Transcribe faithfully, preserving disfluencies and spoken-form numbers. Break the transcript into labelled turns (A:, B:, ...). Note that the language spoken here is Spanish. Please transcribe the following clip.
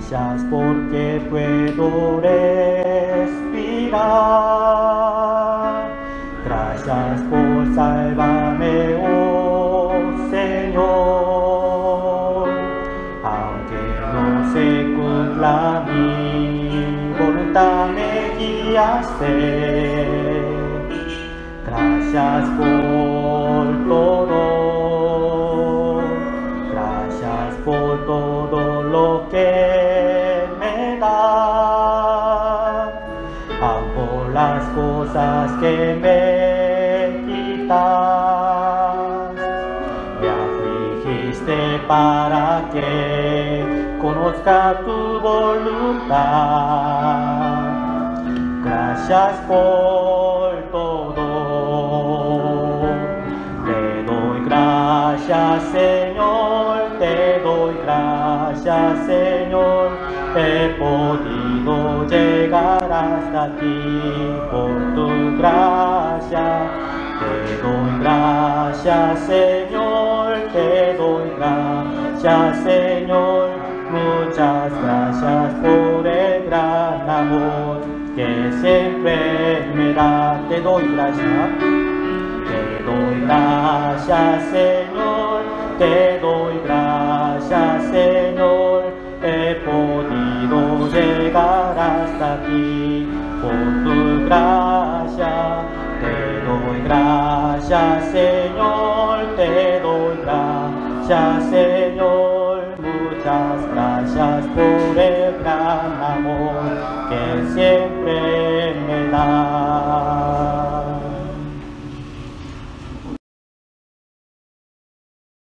A: Gracias porque puedo respirar. Gracias por salvarme, oh Señor. Aunque no se cumpla mi voluntad, me guiaste. Gracias por todo. Gracias por todo lo que me das, aun por las cosas que me quitas. Me afligiste para que conozca tu voluntad. Gracias por todo. Te doy gracias, Señor. Te doy gracias, Señor. He podido llegar hasta aquí por tu gracia. Te doy gracias, Señor. Te doy gracias, Señor. Muchas gracias por el gran amor que siempre me da. Te doy gracias. Te doy gracias, Señor. Te doy gracias, Señor. He podido llegar hasta aquí por tu gracia. Te doy gracias, Señor. Te doy gracias, Señor. Muchas gracias por el gran amor que siempre